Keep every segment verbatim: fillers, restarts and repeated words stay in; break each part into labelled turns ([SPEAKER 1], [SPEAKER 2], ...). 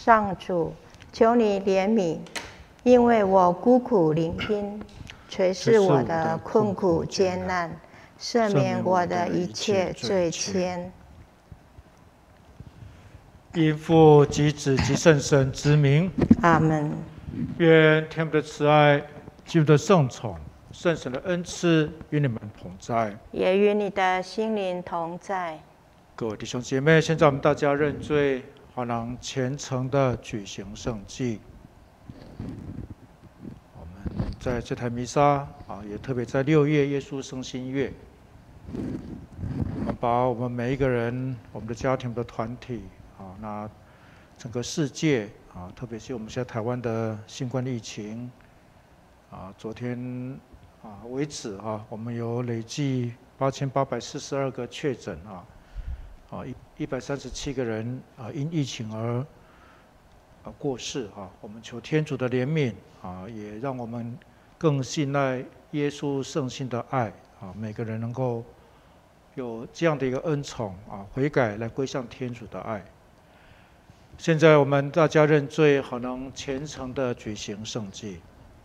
[SPEAKER 1] 上主，求你怜悯，因为我孤苦伶仃，垂视我的困苦艰难，赦免我的一切罪愆。
[SPEAKER 2] 因父及子及圣神之名，
[SPEAKER 1] 阿门。
[SPEAKER 2] 愿天父的慈爱、基督的圣宠、圣神的恩赐与你们同在，
[SPEAKER 1] 也与你的心灵同在。
[SPEAKER 2] 各位弟兄姐妹，现在我们大家认罪，好能虔诚的举行圣祭。我们在这台弥撒啊，也特别在六月耶稣升心月，我们把我们每一个人、我们的家庭、的团体啊，那整个世界啊，特别是我们现在台湾的新冠疫情啊，昨天啊为止啊，我们有累计八千八百四十二个确诊啊。啊，一一百三十七个人啊，因疫情而啊过世啊。我们求天主的怜悯啊，也让我们更信赖耶稣圣心的爱啊。每个人能够有这样的一个恩宠啊，悔改来归向天主的爱。现在我们大家认罪，好能虔诚的举行圣祭。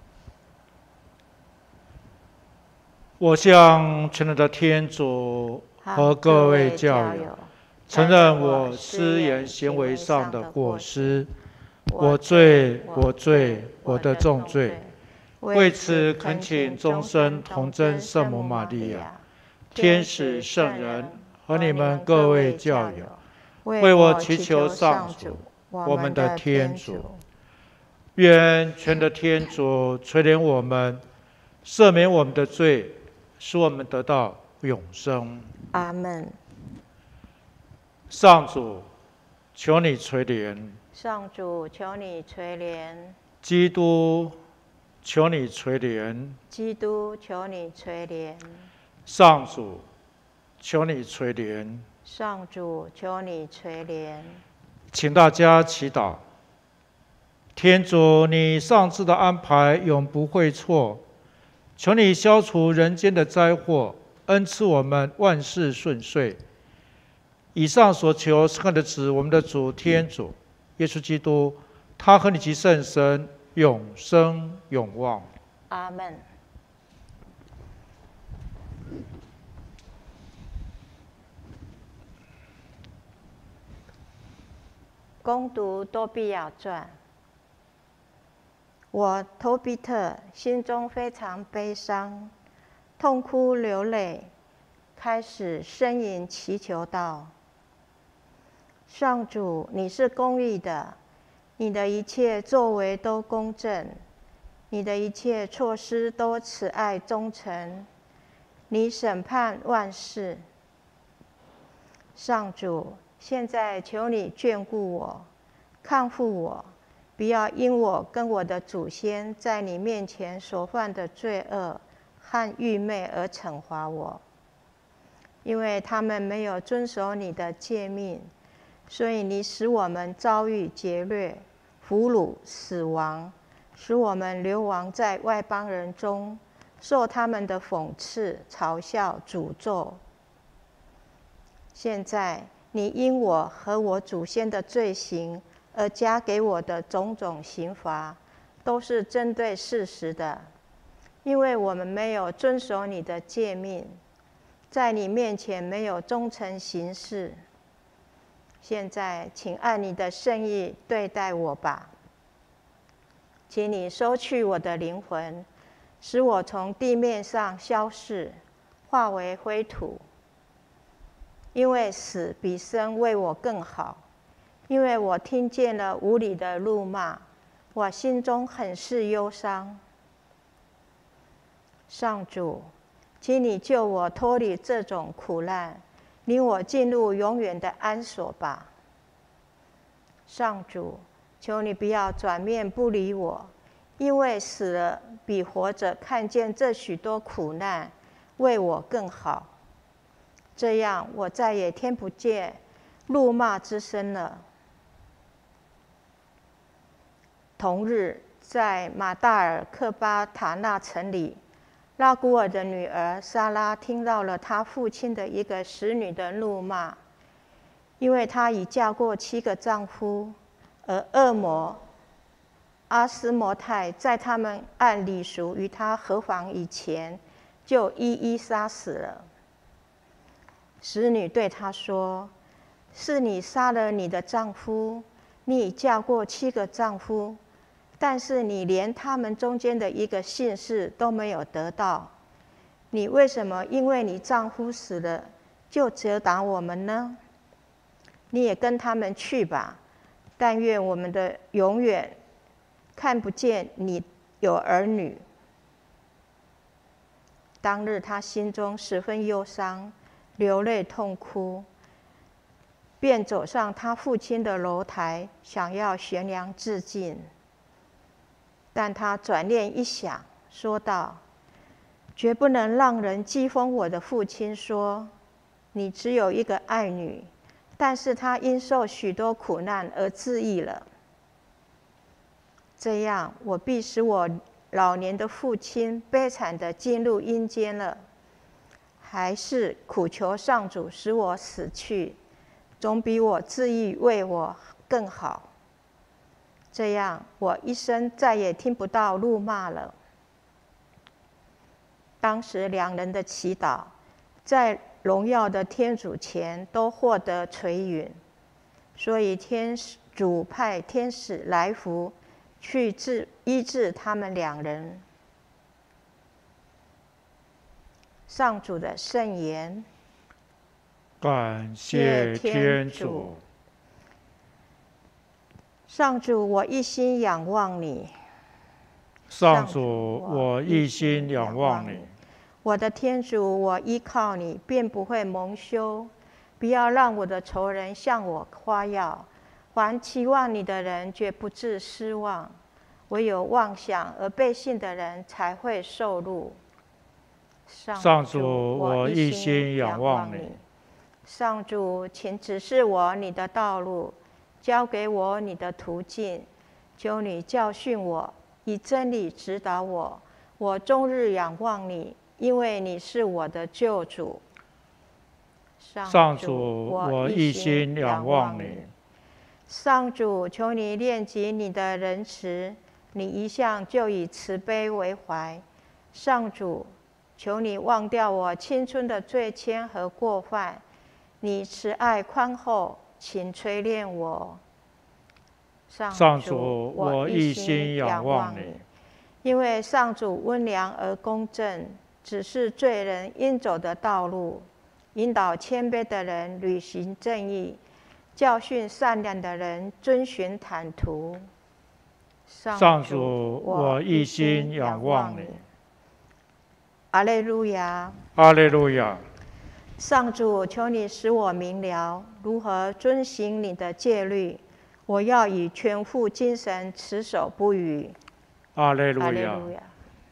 [SPEAKER 2] 我向全能的天主和各位教友。承认我思言行为上的过失，我罪，我罪，我的重罪。为此恳请终身童真圣母玛利亚、天使圣人和你们各位教友，为我祈求上主，我们的天主。愿全的天主垂怜我们，赦免我们的罪，使我们得到永生。
[SPEAKER 1] 阿们。
[SPEAKER 2] 上主，求你垂怜；
[SPEAKER 1] 上主，求你垂怜；
[SPEAKER 2] 基督，求你垂怜；
[SPEAKER 1] 基督，求你垂怜；
[SPEAKER 2] 上主，求你垂怜；
[SPEAKER 1] 上主，求你垂怜。
[SPEAKER 2] 请大家祈祷。天主，你上次的安排永不会错，求你消除人间的灾祸，恩赐我们万事顺遂。以上所求是看的指我们的主天主耶稣基督，他和你及圣神永生永旺。
[SPEAKER 1] 阿们。攻读多比亚传。我托比特心中非常悲伤，痛哭流泪，开始呻吟祈求道：上主，你是公义的，你的一切作为都公正，你的一切措施都慈爱忠诚，你审判万事。上主，现在求你眷顾我，看护我，不要因我跟我的祖先在你面前所犯的罪恶和愚昧而惩罚我，因为他们没有遵守你的诫命。所以你使我们遭遇劫掠、俘虏、死亡，使我们流亡在外邦人中，受他们的讽刺、嘲笑、诅咒。现在你因我和我祖先的罪行而加给我的种种刑罚，都是针对事实的，因为我们没有遵守你的诫命，在你面前没有忠诚行事。现在，请按你的圣意对待我吧。请你收去我的灵魂，使我从地面上消逝，化为灰土。因为死比生为我更好，因为我听见了无理的辱骂，我心中很是忧伤。上主，请你救我脱离这种苦难，领我进入永远的安所吧。上主，求你不要转面不理我，因为死了比活着看见这许多苦难为我更好。这样我再也听不见辱骂之声了。同日，在马大尔克巴塔纳城里，拉古尔的女儿莎拉听到了她父亲的一个使女的怒骂，因为她已嫁过七个丈夫， 而恶魔阿斯摩太在他们按礼俗与他合房以前，就一一杀死了。使女对他说：“是你杀了你的丈夫，你已嫁过七个丈夫，但是你连他们中间的一个姓氏都没有得到。你为什么因为你丈夫死了，就责打我们呢？你也跟他们去吧，但愿我们的永远看不见你有儿女。”当日他心中十分忧伤，流泪痛哭，便走上他父亲的楼台，想要悬梁自尽。但他转念一想，说道：“绝不能让人讥讽我的父亲说，你只有一个爱女，但是她因受许多苦难而自缢了。这样，我必使我老年的父亲悲惨地进入阴间了。还是苦求上主使我死去，总比我自缢为我更好。这样，我一生再也听不到怒骂了。”当时两人的祈祷，在荣耀的天主前都获得垂允，所以天主派天使来福去治医治他们两人。上主的圣言。
[SPEAKER 2] 感谢天主。
[SPEAKER 1] 上主，我一心仰望你。
[SPEAKER 2] 上主，我一心仰望你。
[SPEAKER 1] 我的天主，我依靠你，便不会蒙羞。不要让我的仇人向我夸耀，凡期望你的人绝不致失望。唯有妄想而背信的人才会受辱。
[SPEAKER 2] 上主，我一心仰望你。
[SPEAKER 1] 上主，请指示我你的道路，教给我你的途径。求你教训我，以真理指导我。我终日仰望你，因为你是我的救主。
[SPEAKER 2] 上主，我一心仰望你。
[SPEAKER 1] 上主，求你念及你的仁慈，你一向就以慈悲为怀。上主，求你忘掉我青春的罪愆和过犯，你慈爱宽厚，请垂怜我。
[SPEAKER 2] 上主，我一心仰望你。
[SPEAKER 1] 因为上主温良而公正，指示罪人应走的道路，引导谦卑的人履行正义，教训善良的人遵循坦途。
[SPEAKER 2] 上主，我一心仰望你。
[SPEAKER 1] 阿肋路亚，
[SPEAKER 2] 阿肋路亚。
[SPEAKER 1] 上主，求你使我明了如何遵行你的戒律，我要以全副精神持守不渝。
[SPEAKER 2] 阿肋路亚。
[SPEAKER 1] 阿肋路亚。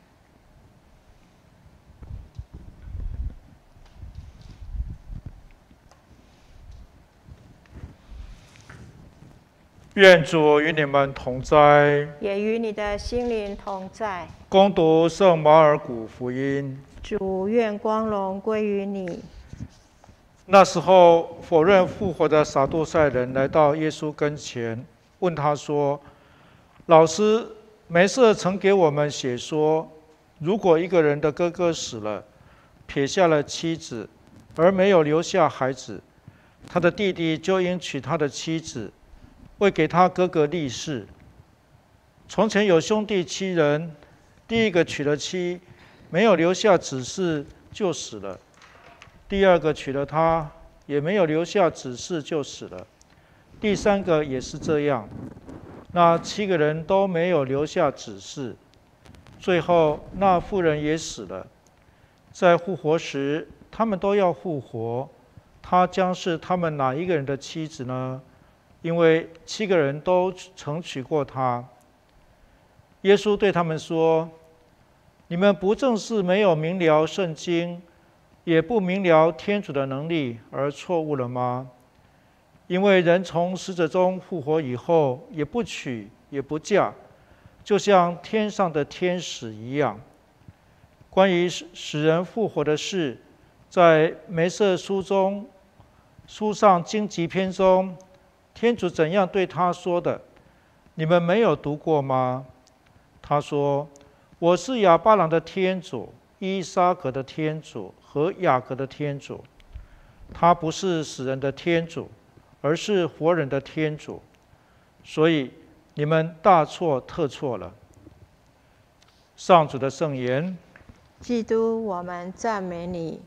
[SPEAKER 2] 愿主与你们同在，
[SPEAKER 1] 也与你的心灵同在。
[SPEAKER 2] 恭读圣马尔谷福音。
[SPEAKER 1] 主，愿光荣归于你。
[SPEAKER 2] 那时候，否认复活的撒杜塞人来到耶稣跟前，问他说：“老师，梅瑟曾给我们写说，如果一个人的哥哥死了，撇下了妻子，而没有留下孩子，他的弟弟就应娶他的妻子，为给他哥哥立嗣。从前有兄弟七人，第一个娶了妻，没有留下子嗣，就死了。第二个娶了她，也没有留下子嗣，就死了。第三个也是这样。那七个人都没有留下子嗣，最后那妇人也死了。在复活时，他们都要复活，她将是他们哪一个人的妻子呢？因为七个人都曾娶过她。耶稣对他们说：“你们不正是没有明了圣经，也不明了天主的能力而错误了吗？因为人从死者中复活以后，也不娶也不嫁，就像天上的天使一样。关于使人复活的事，在梅瑟书中书上荆棘篇中，天主怎样对他说的， 你们没有读过吗？他说：我是亚巴郎的天主，伊撒格的天主和雅各的天主。他不是死人的天主，而是活人的天主。所以你们大错特错了。上主的圣言。
[SPEAKER 1] 基督，我们赞美你。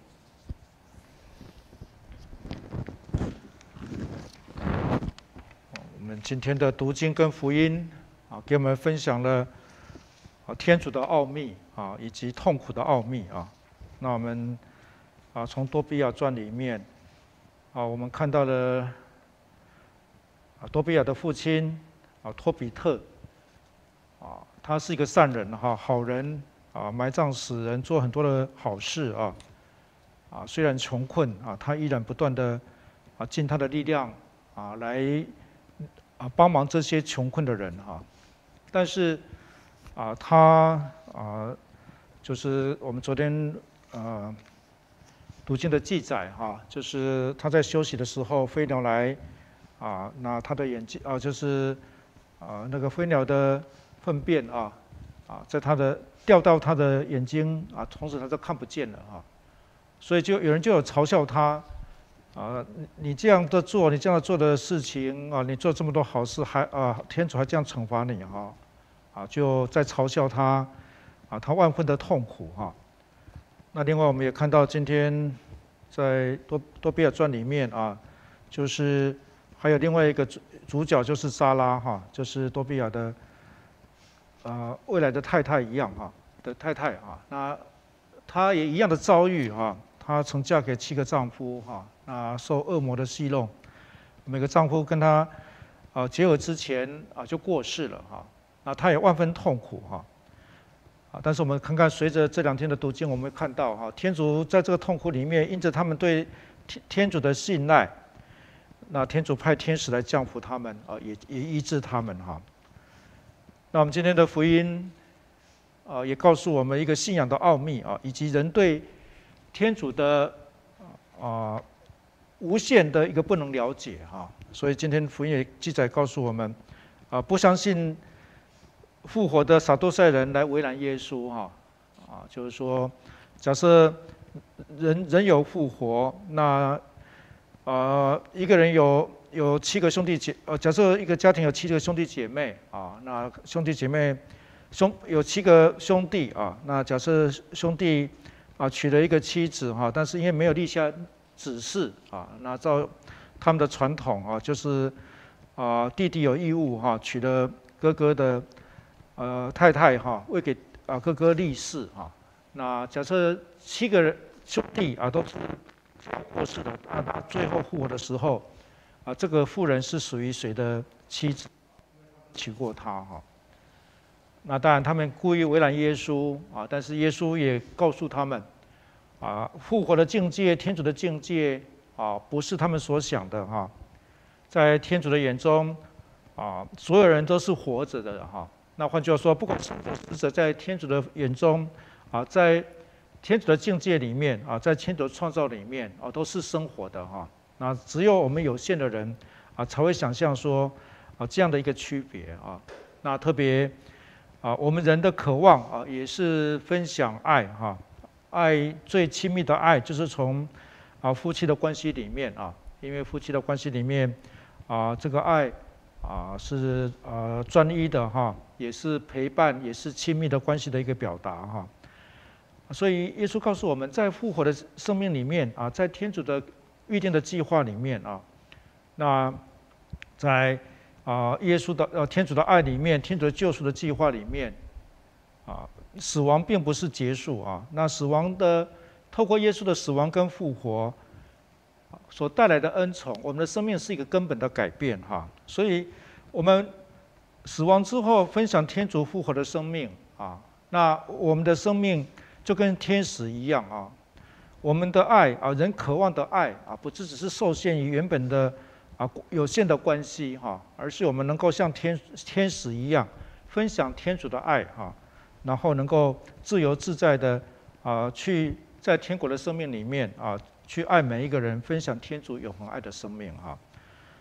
[SPEAKER 2] 我们今天的读经跟福音啊，给我们分享了啊天主的奥秘啊，以及痛苦的奥秘啊。那我们啊从多比亚传里面啊，我们看到了啊多比亚的父亲啊托比特啊，他是一个善人哈，好人啊，埋葬死人，做很多的好事啊啊，虽然穷困啊，他依然不断的啊尽他的力量啊来。啊，帮忙这些穷困的人哈，但是啊，他啊，就是我们昨天呃读经的记载哈，就是他在休息的时候，飞鸟来啊，那他的眼睛啊，就是啊那个飞鸟的粪便啊啊，在他的掉到他的眼睛啊，从此他就看不见了哈，所以就有人就有嘲笑他。啊，你这样的做，你这样做的事情啊，你做这么多好事，还啊，天主还这样惩罚你哈，啊，就在嘲笑他，啊，他万分的痛苦哈。那另外我们也看到今天在多多比亚传里面啊，就是还有另外一个主主角就是撒拉哈，就是多比亚的呃未来的太太一样哈的太太啊，那她也一样的遭遇哈，她曾嫁给七个丈夫哈。啊，受恶魔的戏弄，每个丈夫跟她啊结合之前啊就过世了哈，那她也万分痛苦哈。啊，但是我们看看，随着这两天的读经，我们会看到哈，天主在这个痛苦里面，因着他们对天天主的信赖，那天主派天使来降服他们啊，也也医治他们哈。那我们今天的福音啊，也告诉我们一个信仰的奥秘啊，以及人对天主的啊。无限的一个不能了解哈，所以今天福音也记载告诉我们，啊，不相信复活的撒都塞人来为难耶稣哈，啊，就是说，假设人人有复活，那呃一个人有有七个兄弟姐，呃假设一个家庭有七个兄弟姐妹啊，那兄弟姐妹兄有七个兄弟啊，那假设兄弟啊娶了一个妻子哈，但是因为没有立下指示啊，那照他们的传统啊，就是啊弟弟有义务哈，娶了哥哥的呃太太哈，为给啊哥哥立誓哈。那假设七个人兄弟啊都是过世的，啊那最后复活的时候啊，这个妇人是属于谁的妻子？娶过她哈。那当然他们故意为难耶稣啊，但是耶稣也告诉他们。啊，复活的境界，天主的境界啊，不是他们所想的哈。在天主的眼中，啊，所有人都是活着的哈。那换句话说，不管是否死者，在天主的眼中，啊，在天主的境界里面啊，在天主的创造里面啊，都是生活的哈。那只有我们有限的人啊，才会想象说啊这样的一个区别啊。那特别啊，我们人的渴望啊，也是分享爱哈。爱最亲密的爱，就是从啊夫妻的关系里面啊，因为夫妻的关系里面啊，这个爱啊是呃专一的哈，也是陪伴，也是亲密的关系的一个表达哈。所以耶稣告诉我们在复活的生命里面啊，在天主的预定的计划里面啊，那在啊耶稣的呃天主的爱里面，天主的救赎的计划里面啊。死亡并不是结束啊，那死亡的透过耶稣的死亡跟复活所带来的恩宠，我们的生命是一个根本的改变哈。所以，我们死亡之后分享天主复活的生命啊，那我们的生命就跟天使一样啊，我们的爱啊，人渴望的爱啊，不只只是受限于原本的啊有限的关系哈，而是我们能够像天天使一样分享天主的爱哈。然后能够自由自在的啊、呃，去在天国的生命里面啊、呃，去爱每一个人，分享天主永恒爱的生命哈。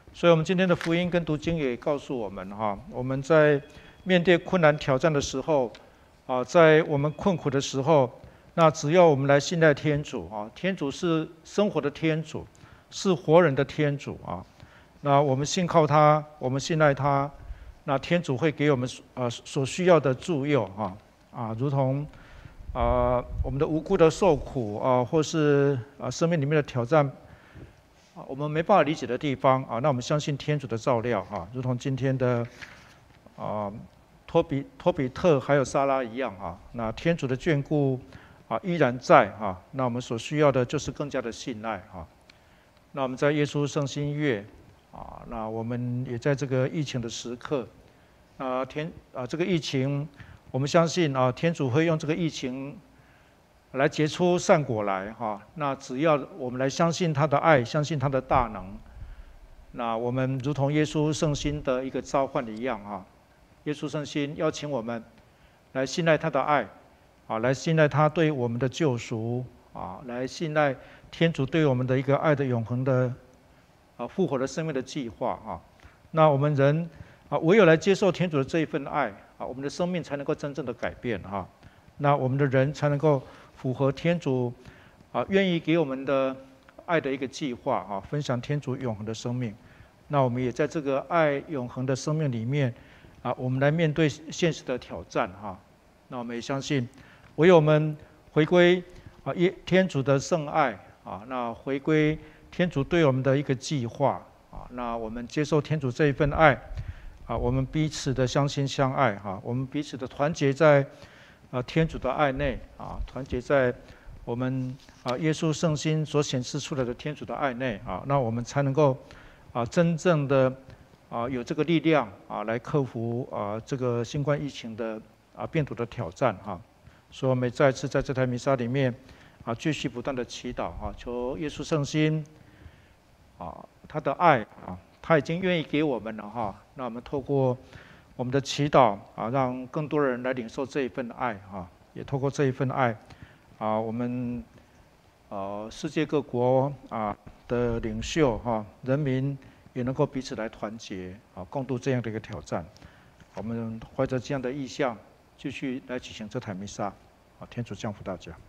[SPEAKER 2] 所以，我们今天的福音跟读经也告诉我们哈，我们在面对困难挑战的时候，啊，在我们困苦的时候，那只要我们来信赖天主啊，天主是生活的天主，是活人的天主啊。那我们信靠他，我们信赖他，那天主会给我们呃所需要的助佑哈啊，如同啊我们的无辜的受苦啊，或是啊生命里面的挑战。我们没办法理解的地方啊，那我们相信天主的照料啊，如同今天的啊托比托比特还有撒拉一样啊，那天主的眷顾啊依然在啊，那我们所需要的就是更加的信赖啊。那我们在耶稣圣心月啊，那我们也在这个疫情的时刻啊，天啊这个疫情，我们相信啊，天主会用这个疫情来结出善果来哈，那只要我们来相信他的爱，相信他的大能，那我们如同耶稣圣心的一个召唤一样啊，耶稣圣心邀请我们来信赖他的爱，啊，来信赖他对我们的救赎啊，来信赖天主对我们的一个爱的永恒的啊复活的生命的计划啊。那我们人啊，唯有来接受天主的这一份爱啊，我们的生命才能够真正的改变哈。那我们的人才能够符合天主啊愿意给我们的爱的一个计划啊，分享天主永恒的生命。那我们也在这个爱永恒的生命里面啊，我们来面对现实的挑战哈。那我们也相信，唯有我们回归啊天主的圣爱啊，那回归天主对我们的一个计划啊，那我们接受天主这一份爱啊，我们彼此的相亲相爱哈，我们彼此的团结在啊，天主的爱内啊，团结在我们啊耶稣圣心所显示出来的天主的爱内啊，那我们才能够啊真正的啊有这个力量啊来克服啊这个新冠疫情的啊病毒的挑战哈。所以我们再次在这台弥撒里面啊继续不断的祈祷啊，求耶稣圣心啊他的爱啊，他已经愿意给我们了哈。那我们透过我们的祈祷啊，让更多人来领受这一份爱哈，也透过这一份爱啊，我们呃世界各国啊的领袖哈人民也能够彼此来团结啊，共度这样的一个挑战。我们怀着这样的意向，继续来举行这台弥撒啊，天主降福大家。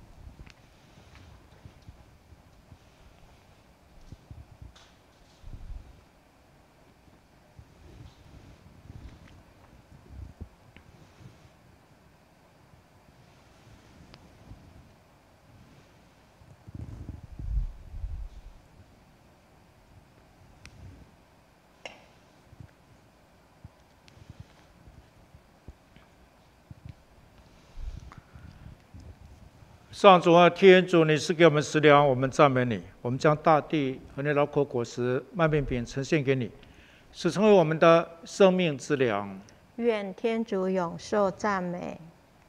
[SPEAKER 2] 上主啊，天主，你是给我们食粮，我们赞美你。我们将大地和你劳苦果实、麦面饼呈现给你，使成为我们的生命之粮。
[SPEAKER 1] 愿天主永受赞美。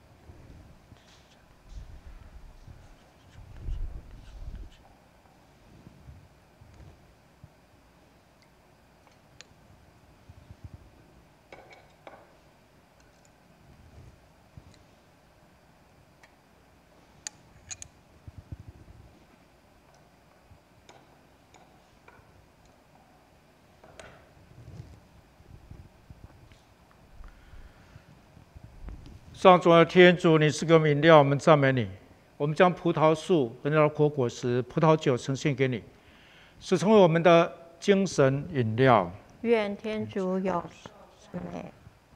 [SPEAKER 2] 上主的天主，你是个饮料，我们赞美你。我们将葡萄树和劳苦果实、葡萄酒呈现给你，使成为我们的精神饮料。
[SPEAKER 1] 愿天主永受赞美。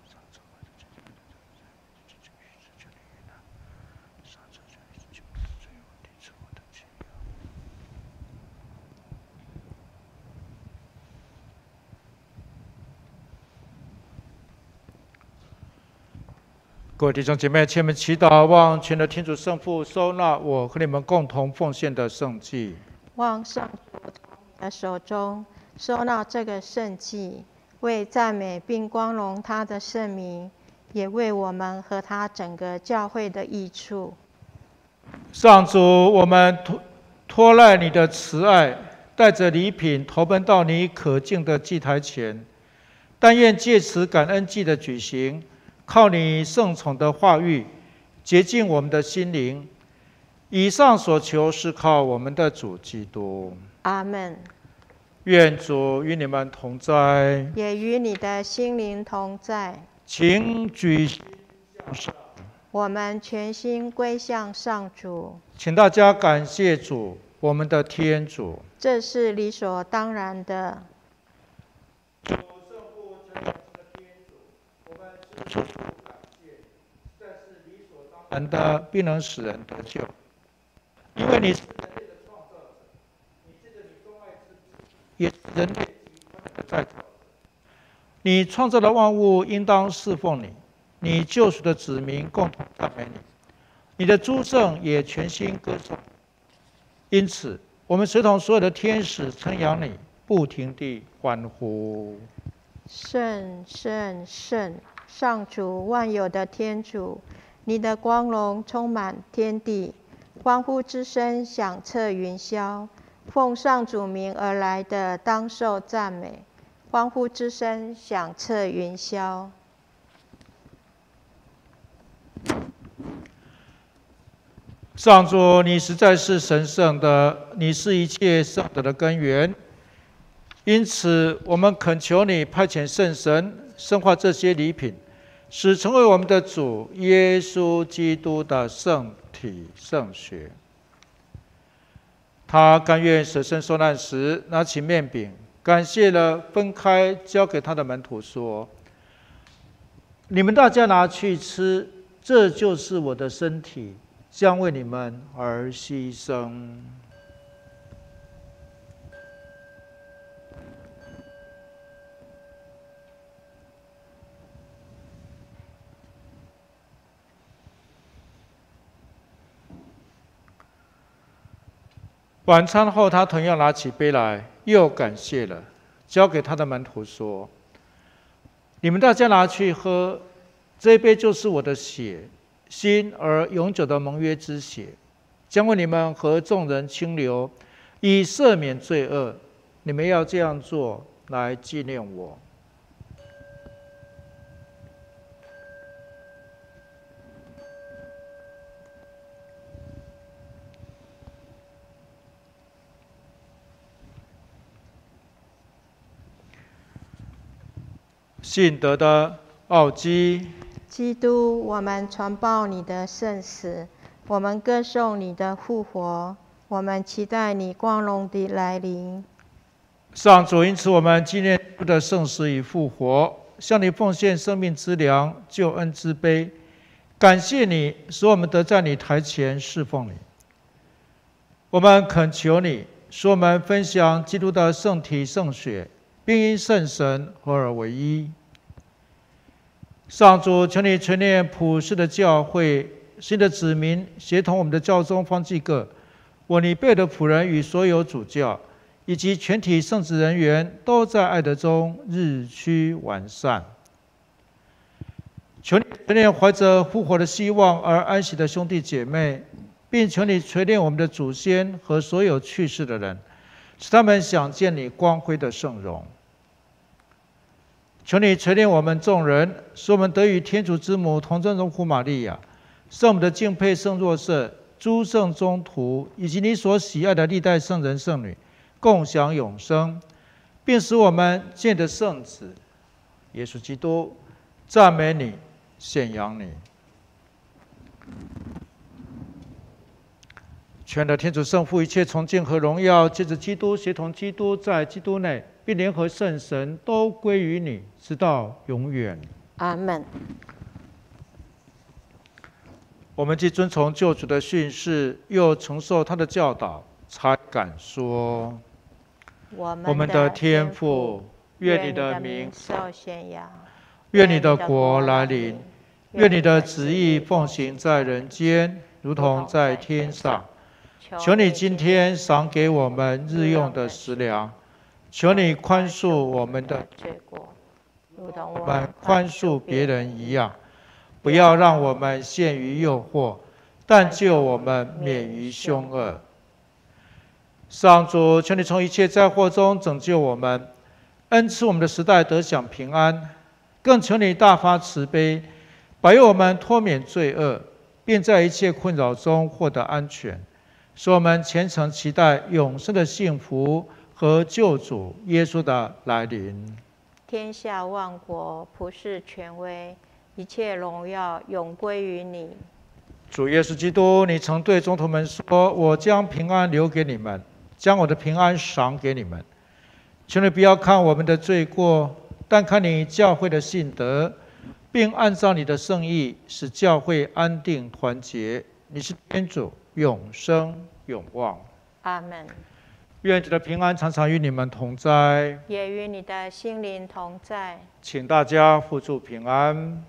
[SPEAKER 2] 各位弟兄姐妹，请我们祈祷，望全能天主圣父收纳我和你们共同奉献的圣祭。
[SPEAKER 1] 望上主从你的手中收纳这个圣祭，为赞美并光荣他的圣名，也为我们和他整个教会的益处。
[SPEAKER 2] 上主，我们托托赖你的慈爱，带着礼品投奔到你可敬的祭台前，但愿借此感恩祭的举行，靠你圣宠的话语洁净我们的心灵。以上所求是靠我们的主基督。
[SPEAKER 1] 阿们。
[SPEAKER 2] 愿主与你们同在，
[SPEAKER 1] 也与你的心灵同在。
[SPEAKER 2] 请举心向上。
[SPEAKER 1] 我们全心归向上主。
[SPEAKER 2] 请大家感谢主，我们的天主。
[SPEAKER 1] 这是理所当然的。
[SPEAKER 2] 主圣父全能的天主，我们是处处感谢，这是理所当然的，必能使人得救。因为你是人类的创造者，你借着你钟爱之子，也是人类集团的再造者。你创造的万物应当侍奉你，你救赎的子民共同赞美你，你的诸圣也全心歌颂。因此，我们随同所有的天使称扬你，不停地欢呼。
[SPEAKER 1] 圣圣圣，上主万有的天主，你的光荣充满天地，欢呼之声响彻云霄。奉上主名而来的，当受赞美。欢呼之声响彻云霄。
[SPEAKER 2] 上主，你实在是神圣的，你是一切圣德的根源。因此，我们恳求你派遣圣神，圣化这些礼品，使成为我们的主耶稣基督的圣体圣血。他甘愿舍身受难时，拿起面饼，感谢了，分开，交给他的门徒说：“你们大家拿去吃，这就是我的身体，将为你们而牺牲。”晚餐后，他同样拿起杯来，又感谢了，交给他的门徒说：“你们大家拿去喝，这一杯就是我的血，新而永久的盟约之血，将为你们和众人清流，以赦免罪恶。你们要这样做，来纪念我。”信德的奥基，
[SPEAKER 1] 基督，我们传报你的圣死，我们歌颂你的复活，我们期待你光荣的来临。
[SPEAKER 2] 上主，因此我们纪念主的圣死与复活，向你奉献生命之粮、救恩之杯，感谢你，使我们得在你台前侍奉你。我们恳求你，使我们分享基督的圣体圣血，并因圣神合而为一。上主，求你垂念普世的教会，新的子民协同我们的教宗方济各、我尼贝的仆人与所有主教，以及全体圣职人员，都在爱德中日趋完善。求你垂念怀着复活的希望而安息的兄弟姐妹，并求你垂念我们的祖先和所有去世的人，使他们想见你光辉的圣容。求你垂念我们众人，使我们得与天主之母同真荣福玛利亚、圣母的敬佩圣若瑟、诸圣宗徒以及你所喜爱的历代圣人圣女，共享永生，并使我们见得圣子耶稣基督，赞美你，献扬你。全能天主圣父，一切崇敬和荣耀，借着基督，协同基督，在基督内，并联合圣神，都归于你，直到永远。
[SPEAKER 1] 阿们。
[SPEAKER 2] 我们既遵从救主的训示，又承受他的教导，才敢说：
[SPEAKER 1] 我
[SPEAKER 2] 们的天父，愿你的名
[SPEAKER 1] 受宣扬，
[SPEAKER 2] 愿你的国来临，愿你的旨意奉行在人间，如同在天上。求你今天赏给我们日用的食粮，求你宽恕我们的
[SPEAKER 1] 罪过，如同
[SPEAKER 2] 我们宽恕别人一样。不要让我们陷于诱惑，但救我们免于凶恶。上主，求你从一切灾祸中拯救我们，恩赐我们的时代得享平安。更求你大发慈悲，保佑我们脱免罪恶，并在一切困扰中获得安全，使我们虔诚期待永生的幸福和和救主耶稣的来临。
[SPEAKER 1] 天下万国普世权威，一切荣耀永归于你。
[SPEAKER 2] 主耶稣基督，你曾对宗徒们说：“我将平安留给你们，将我的平安赏给你们。求你不要看我们的罪过，但看你教会的信德，并按照你的圣意，使教会安定团结。你是天主，永生永旺。
[SPEAKER 1] 阿门。
[SPEAKER 2] 愿主的平安常常与你们同在，
[SPEAKER 1] 也与你的心灵同在。
[SPEAKER 2] 请大家互助平安。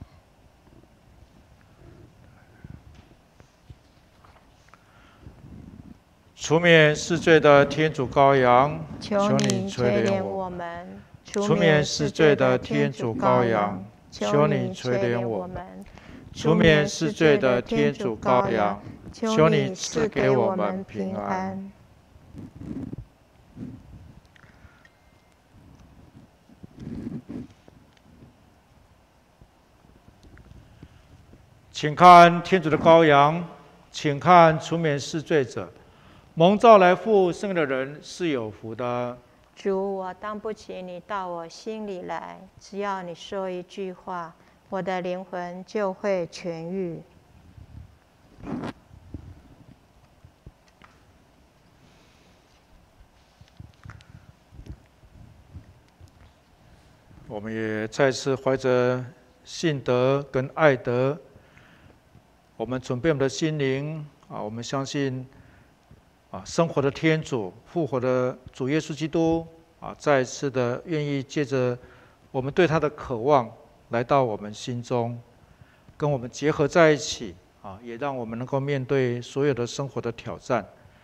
[SPEAKER 2] 除免世罪的天主羔羊，
[SPEAKER 1] 求你垂怜我们；
[SPEAKER 2] 除免世罪的天主羔羊，求你垂怜我们；除免世罪的天主羔羊，求你赐给我们平安。请看天主的羔羊，请看除免世罪者。蒙召来赴圣的人是有福的。
[SPEAKER 1] 主，我当不起你到我心里来，只要你说一句话，我的灵魂就会痊愈。
[SPEAKER 2] 我们也再次怀着信德跟爱德，我们准备我们的心灵啊，我们相信啊，生活的天主、复活的主耶稣基督啊，再次的愿意借着我们对他的渴望来到我们心中，跟我们结合在一起啊，也让我们能够面对所有的生活的挑战。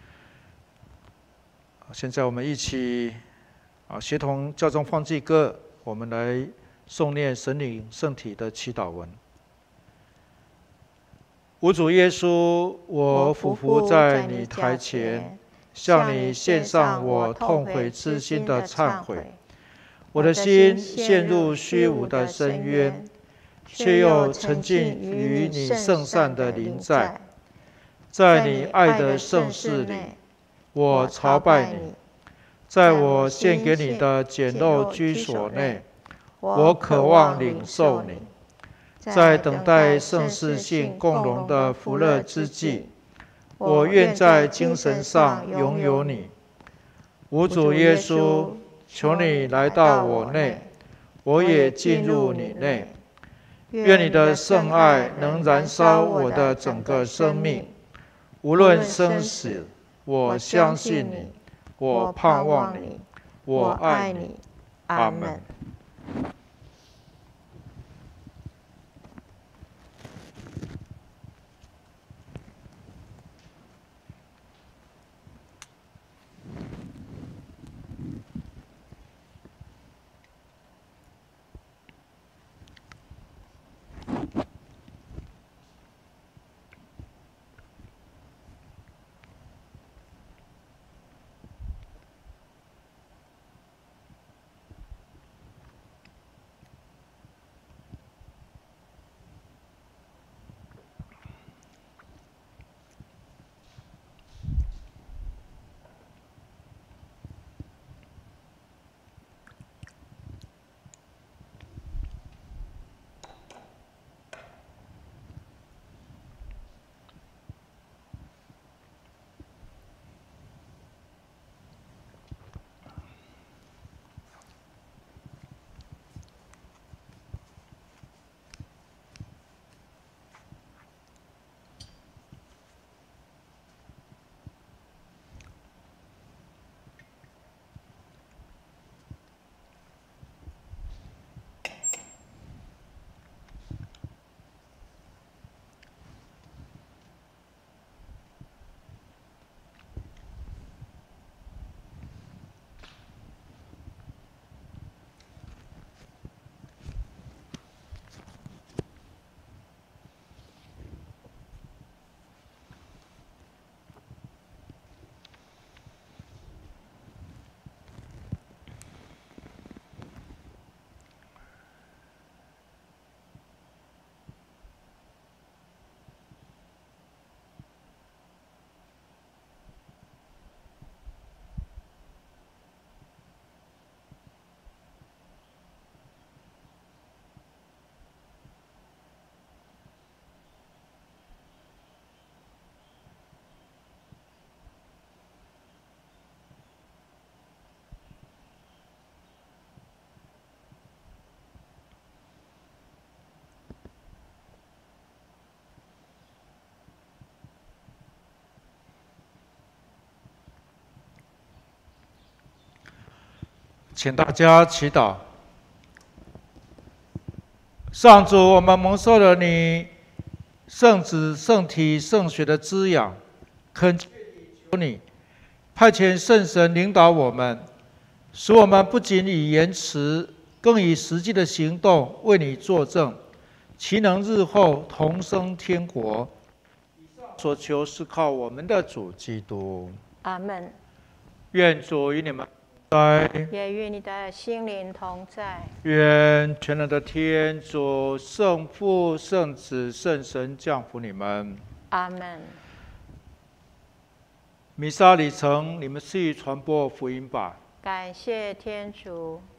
[SPEAKER 2] 现在我们一起啊，协同教宗方济各，我们来诵念神领圣体的祈祷文。吾主耶稣，我俯伏在你台前，向你献上我痛悔之心的忏悔。我的心陷入虚无的深渊，却又沉浸于你圣善的临在。在你爱的圣事里，我朝拜你。在我献给你的简陋居所内，我渴望领受你。在等待圣事性共荣的福乐之际，我愿在精神上拥有你。吾主耶稣，求你来到我内，我也进入你内。愿你的圣爱能燃烧我的整个生命，无论生死，我相信你，我盼望你，我爱你。阿们。 请大家祈祷。上主，我们蒙受了你圣子、圣体、圣血的滋养，恳切地求你派遣圣神领导我们，使我们不仅以言辞，更以实际的行动为你作证，其能日后同生天国。以上所求是靠我们的主基督。
[SPEAKER 1] 阿门。
[SPEAKER 2] 愿主与你们在，
[SPEAKER 1] 也与你的心灵同在。
[SPEAKER 2] 愿全能的天主、圣父、圣子、圣神降福你们。
[SPEAKER 1] 阿门。
[SPEAKER 2] 弥撒礼成，你们肆意传播福音吧。
[SPEAKER 1] 感谢天主。